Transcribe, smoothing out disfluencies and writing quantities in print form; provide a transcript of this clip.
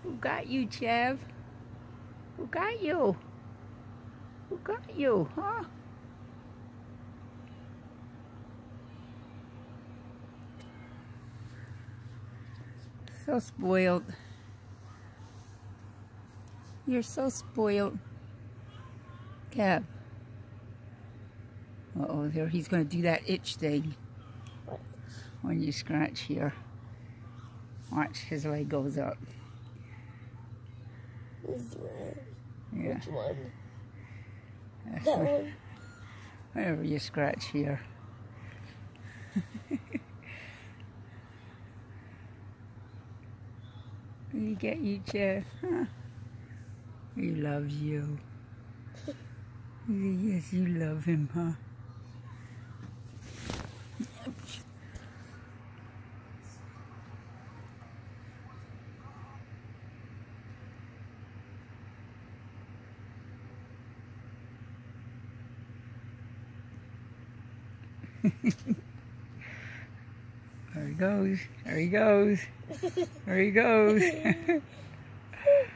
Who got you, Chev? Who got you? Who got you, huh? So spoiled. You're so spoiled. Kev. Uh-oh, there he's going to do that itch thing. When you scratch here. Watch, his leg goes up. This one. Yeah. Which one? That's That one? Whenever you scratch here. He get you, Jeff? Huh? He loves you. Yes, you love him, huh? There he goes. There he goes. There he goes.